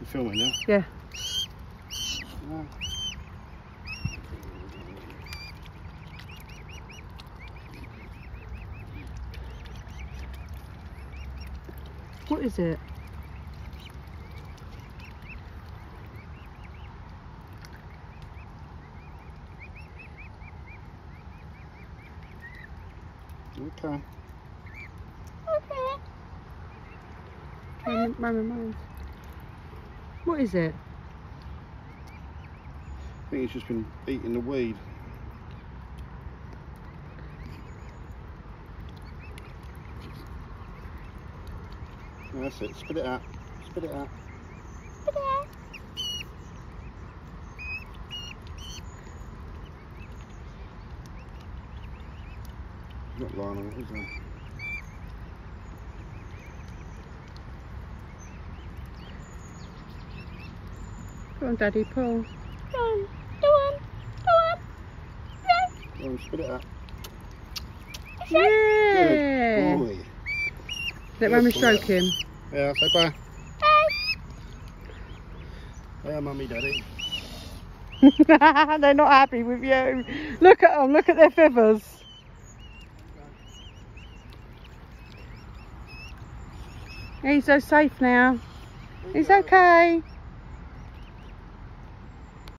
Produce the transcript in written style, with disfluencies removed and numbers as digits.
filming now? Yeah. No. What is it? Okay. Mine. What is it? I think it's just been eating the weed. No, that's it. Spit it out. Spit it out. Spit it out. Not lying on it, is there? Go on, Daddy, pull. Go on. Go on. Go on. Go on, spit it out. Yeah! Good boy. Let Mummy stroke him. Yeah, say bye. Bye. Bye, Mummy, Daddy. They're not happy with you. Look at them, look at their feathers. He's so safe now. He's okay.